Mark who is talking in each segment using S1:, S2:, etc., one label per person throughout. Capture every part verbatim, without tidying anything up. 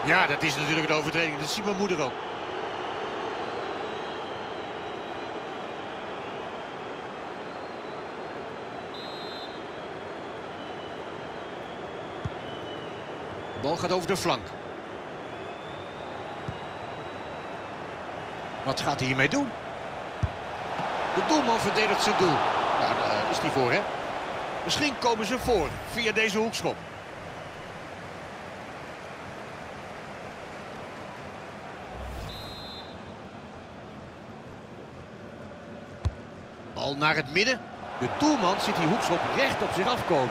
S1: Ja, dat is natuurlijk een overtreding. Dat ziet mijn moeder ook. De bal gaat over de flank. Wat gaat hij hiermee doen? De doelman verdedigt zijn doel. Nou, daar is hij voor, hè? Misschien komen ze voor via deze hoekschop. Bal naar het midden. De doelman ziet die hoekschop recht op zich afkomen.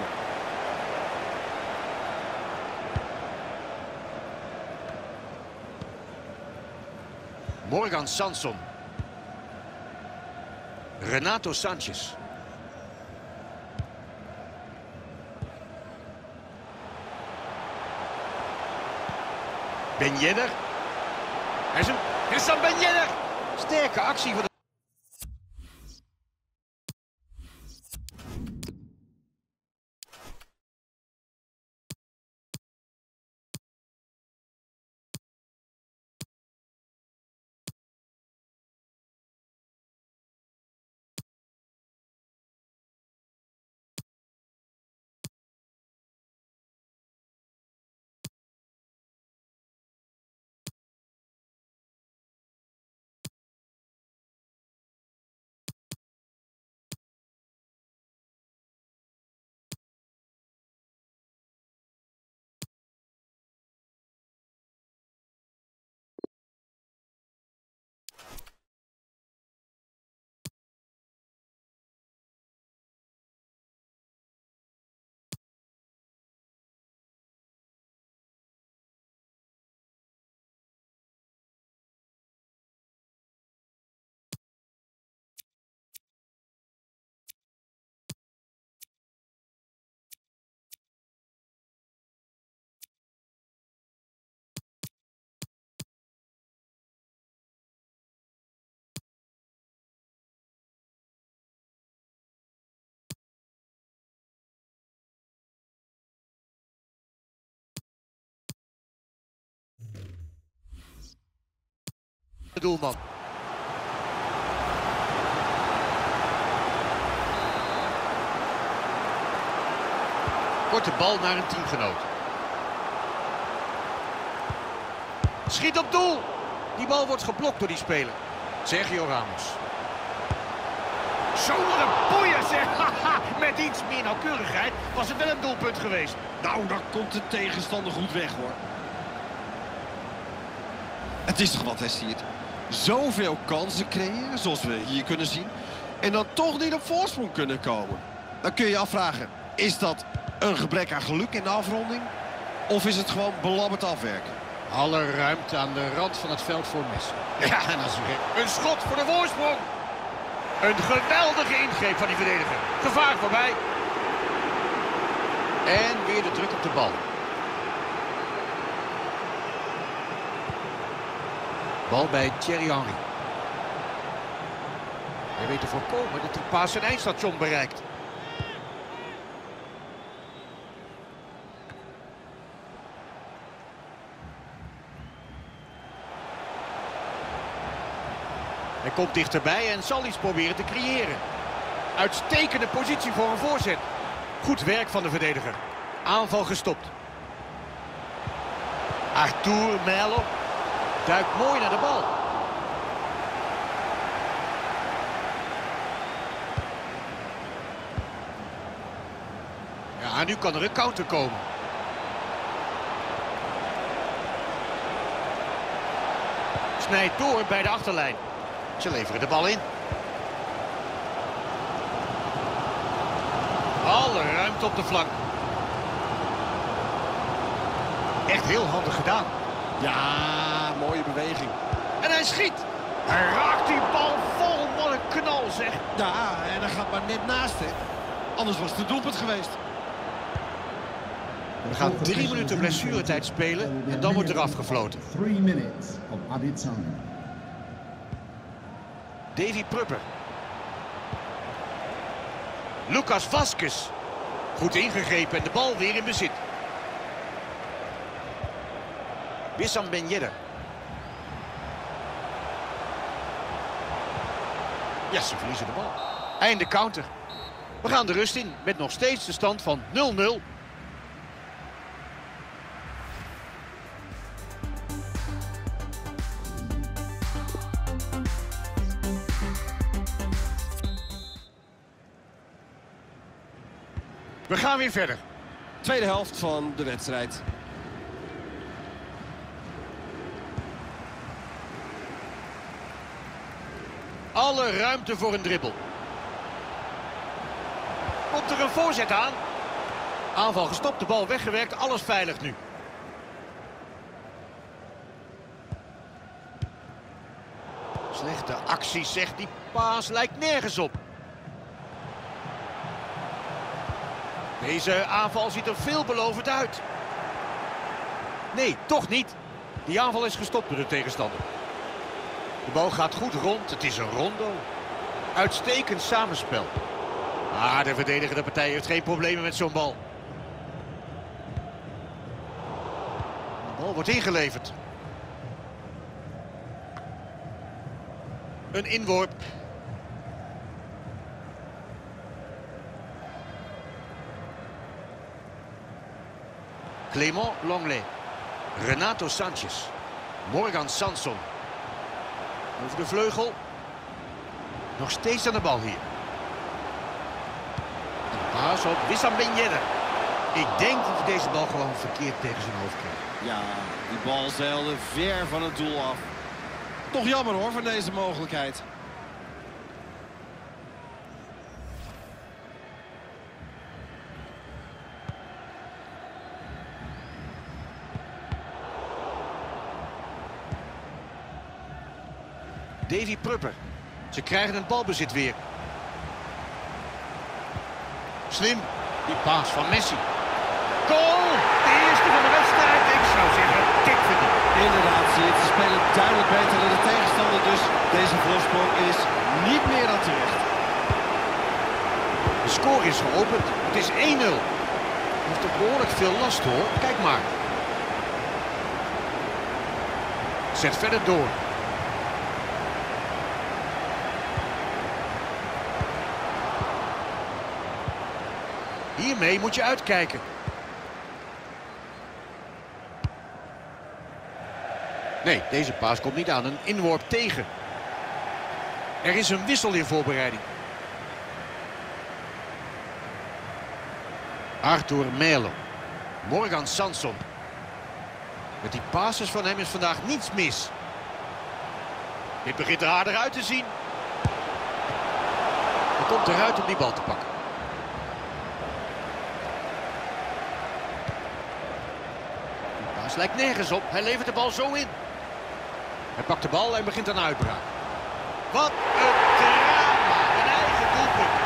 S1: Morgan Sanson. Renato Sanchez. Ben Yedder. Hij is hem. Christian Ben Yedder. Sterke actie van de... de doelman. Korte bal naar een teamgenoot. Schiet op doel. Die bal wordt geblokt door die speler. Sergio Ramos. Zo, wat een boeien zeg. Met iets meer nauwkeurigheid was het wel een doelpunt geweest.
S2: Nou, dan komt de tegenstander goed weg, hoor. Het is toch wat, hè, Siert? Zoveel kansen creëren, zoals we hier kunnen zien. En dan toch niet op voorsprong kunnen komen. Dan kun je je afvragen, is dat een gebrek aan geluk in de afronding? Of is het gewoon belabberd afwerken?
S1: Alle ruimte aan de rand van het veld voor Messi. Ja, en dat is weer een schot voor de voorsprong. Een geweldige ingreep van die verdediger. Gevaar voorbij. En weer de druk op de bal. Bal bij Thierry Henry. Hij weet te voorkomen dat die paas zijn eindstation bereikt. Hij komt dichterbij en zal iets proberen te creëren. Uitstekende positie voor een voorzet. Goed werk van de verdediger. Aanval gestopt. Arthur Melo duikt mooi naar de bal. Ja, nu kan er een counter komen. Snijdt door bij de achterlijn. Ze leveren de bal in. Alle ruimte op de flank. Echt heel handig gedaan.
S2: Ja, mooie beweging.
S1: En hij schiet. Hij raakt die bal vol. Wat een knal, zeg.
S2: Ja, en hij gaat maar net naast, hè. Anders was het een doelpunt geweest.
S1: We gaan drie minuten blessuretijd spelen en dan wordt er afgefloten.
S3: Three minutes of added time.
S1: Davy Prupper. Lucas Vazquez. Goed ingegrepen en de bal weer in bezit. Wissam Ben Yedder. Ja, ze verliezen de bal. Einde counter. We gaan de rust in met nog steeds de stand van nul nul. We gaan weer verder.
S2: Tweede helft van de wedstrijd.
S1: Alle ruimte voor een dribbel. Komt er een voorzet aan. Aanval gestopt, de bal weggewerkt, alles veilig nu. Slechte actie, zegt die paas, lijkt nergens op. Deze aanval ziet er veelbelovend uit. Nee, toch niet. Die aanval is gestopt door de tegenstander. De bal gaat goed rond, het is een rondo. Uitstekend samenspel. Maar de verdedigende partij heeft geen problemen met zo'n bal. De bal wordt ingeleverd. Een inworp. Clément Lenglet. Renato Sanchez. Morgan Sanson. Over de vleugel. Nog steeds aan de bal hier. En de paas op Wissam Ben Yedder. Ik denk dat hij deze bal gewoon verkeerd tegen zijn hoofd kreeg.
S2: Ja, die bal zeilde ver van het doel af. Toch jammer hoor, van deze mogelijkheid.
S1: Davy Prupper. Ze krijgen het balbezit weer. Slim. Die paas van Messi. Goal! De eerste van de wedstrijd. Ik zou zeggen, kik verdiend.
S2: Inderdaad, zie je het. Ze spelen duidelijk beter dan de tegenstander. Dus deze voorsprong is niet meer dan terecht.
S1: De score is geopend. Het is één nul. Hij heeft toch behoorlijk veel last hoor. Kijk maar. Zet verder door. Hiermee moet je uitkijken. Nee, deze paas komt niet aan. Een inworp tegen. Er is een wissel in voorbereiding. Arthur Melo. Morgan Sanson. Met die passes van hem is vandaag niets mis. Dit begint er aardig uit te zien. Hij komt eruit om die bal te pakken. Het lijkt nergens op. Hij levert de bal zo in. Hij pakt de bal en begint een uitbraak. Wat een drama. Een eigen doelpunt.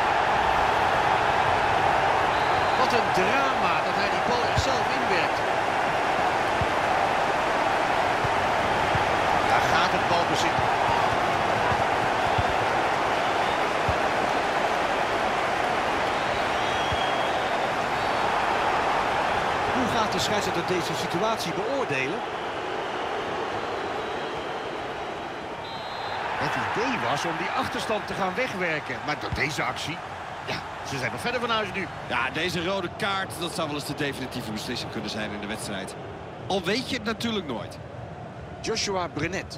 S1: Wat een drama dat hij die bal er zelf inwerkt. Daar gaat het balbezit. Hoe gaat de scheidsrechter deze situatie beoordelen? Het idee was om die achterstand te gaan wegwerken. Maar door deze actie, ja, ze zijn nog verder van huis nu.
S2: Ja, deze rode kaart, dat zou wel eens de definitieve beslissing kunnen zijn in de wedstrijd. Al weet je het natuurlijk nooit.
S1: Joshua Brenet.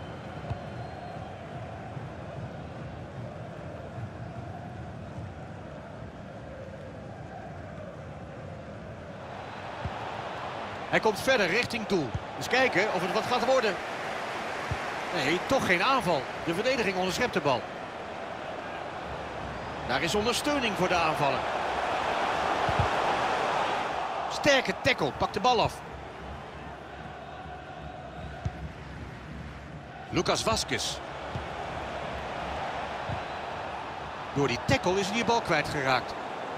S1: Hij komt verder richting doel. Eens kijken of het wat gaat worden. Nee, toch geen aanval. De verdediging onderschept de bal. Daar is ondersteuning voor de aanvaller. Sterke tackle, pakt de bal af. Lucas Vazquez. Door die tackle is hij die bal kwijtgeraakt.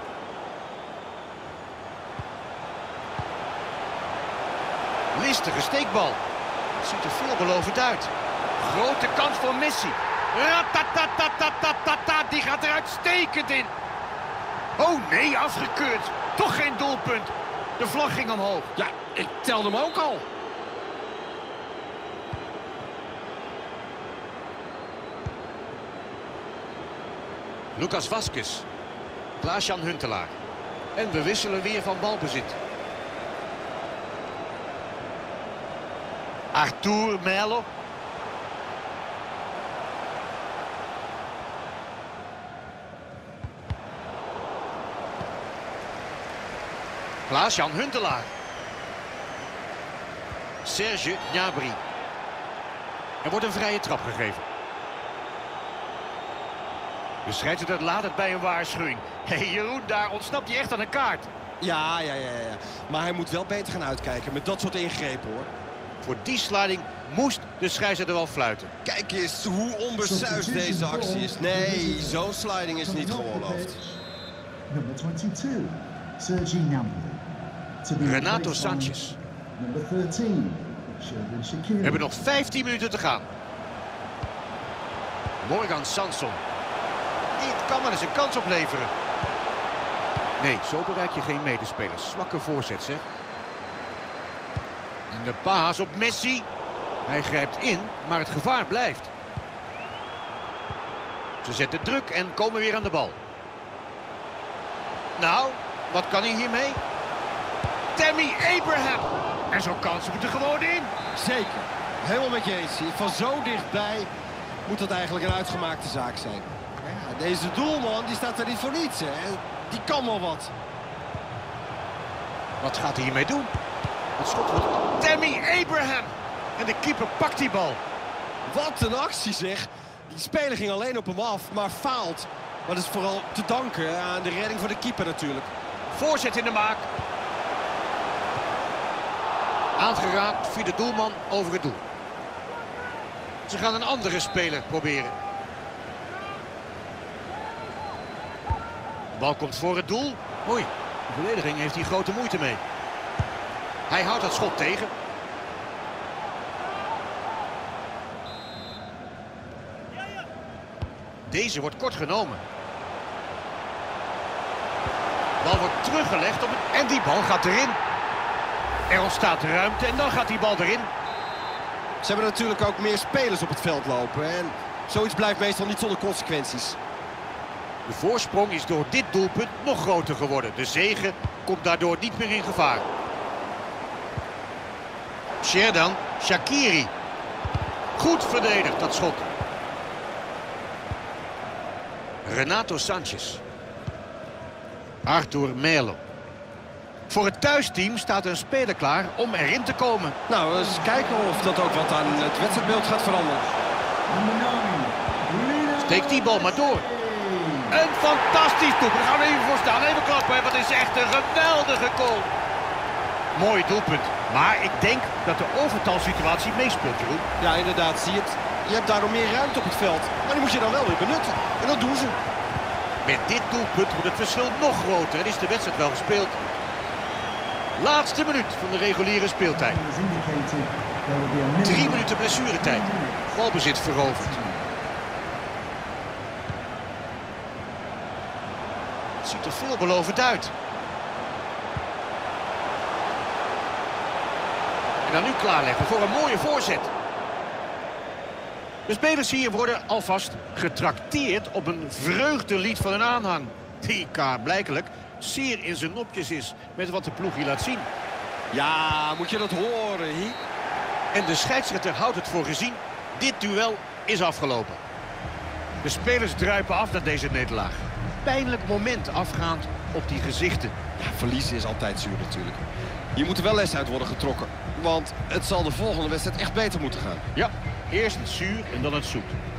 S1: Listige steekbal. Het ziet er veelbelovend uit. Grote kans voor Messi. Ratatatatata, die gaat er uitstekend in. Oh nee, afgekeurd. Toch geen doelpunt. De vlag ging omhoog.
S2: Ja, ik telde hem ook al.
S1: Lucas Vazquez. Klaas-Jan Huntelaar. En we wisselen weer van balbezit. Arthur Melo. Klaas-Jan Huntelaar. Serge Gnabry. Er wordt een vrije trap gegeven. De scheidsrechter laat het bij een waarschuwing. Hé hey Jeroen, daar ontsnapt hij echt aan een kaart.
S2: Ja, ja, ja, ja. Maar hij moet wel beter gaan uitkijken met dat soort ingrepen, hoor.
S1: Voor die sliding moest de scheidsrechter wel fluiten.
S2: Kijk eens hoe onbesuisd deze actie is. Nee, zo'n sliding is niet geoorloofd.
S3: Number twenty-two, Sergi Gnabry. To be
S1: Renato
S3: replaced by
S1: Sanchez.
S3: Number thirteen, Xherdan Shaqiri.
S1: We hebben nog vijftien minuten te gaan. Morgan Sanson. Dit kan maar eens een kans opleveren. Nee, zo bereik je geen medespelers. Zwakke voorzet, zeg. En de paas op Messi. Hij grijpt in, maar het gevaar blijft. Ze zetten druk en komen weer aan de bal. Nou, wat kan hij hiermee? Tammy Abraham. En zo'n kans moet er gewoon in.
S2: Zeker. Helemaal met je eens. Van zo dichtbij moet dat eigenlijk een uitgemaakte zaak zijn. Ja, deze doelman die staat er niet voor niets, hè. Die kan wel wat.
S1: Wat gaat hij hiermee doen? Het schot wordt Tammy Abraham. En de keeper pakt die bal.
S2: Wat een actie, zeg. Die speler ging alleen op hem af, maar faalt. Maar dat is vooral te danken aan de redding van de keeper natuurlijk.
S1: Voorzet in de maak. Aangeraakt via de doelman over het doel. Ze gaan een andere speler proberen. De bal komt voor het doel. Oei, de verdediging heeft hier grote moeite mee. Hij houdt dat schot tegen. Deze wordt kort genomen. De bal wordt teruggelegd op het... en die bal gaat erin. Er ontstaat ruimte en dan gaat die bal erin.
S2: Ze hebben natuurlijk ook meer spelers op het veld lopen. En zoiets blijft meestal niet zonder consequenties.
S1: De voorsprong is door dit doelpunt nog groter geworden. De zege komt daardoor niet meer in gevaar. Xherdan Shaqiri. Goed verdedigd dat schot. Renato Sanchez. Arthur Melo. Voor het thuisteam staat een speler klaar om erin te komen.
S2: Nou, eens kijken of dat ook wat aan het wedstrijdbeeld gaat veranderen.
S3: Number nine, Bruno
S1: Steekt die bal maar door. Een fantastisch doelpunt. Daar gaan we even voor staan. Even klappen. Wat is echt een geweldige goal. Mooi doelpunt. Maar ik denk dat de overtalsituatie meespeelt, Jeroen.
S2: Ja, inderdaad, zie je het. Je hebt daardoor meer ruimte op het veld. Maar die moet je dan wel weer benutten. En dat doen ze.
S1: Met dit doelpunt wordt het verschil nog groter. En is de wedstrijd wel gespeeld. Laatste minuut van de reguliere speeltijd.
S3: has indicated there will be a minimum
S1: Drie minuten blessuretijd. Balbezit veroverd. Het ziet er veelbelovend uit. En dan nu klaarleggen voor een mooie voorzet. De spelers hier worden alvast getrakteerd op een vreugdelied van een aanhang. Die klaarblijkelijk zeer in zijn nopjes is met wat de ploeg hier laat zien.
S2: Ja, moet je dat horen, hier?
S1: En de scheidsrechter houdt het voor gezien. Dit duel is afgelopen. De spelers druipen af naar deze nederlaag. Pijnlijk moment afgaand op die gezichten.
S2: Ja, verliezen is altijd zuur natuurlijk. Hier moet er wel les uit worden getrokken. Want het zal de volgende wedstrijd echt beter moeten gaan.
S1: Ja, eerst het zuur en dan het zoet.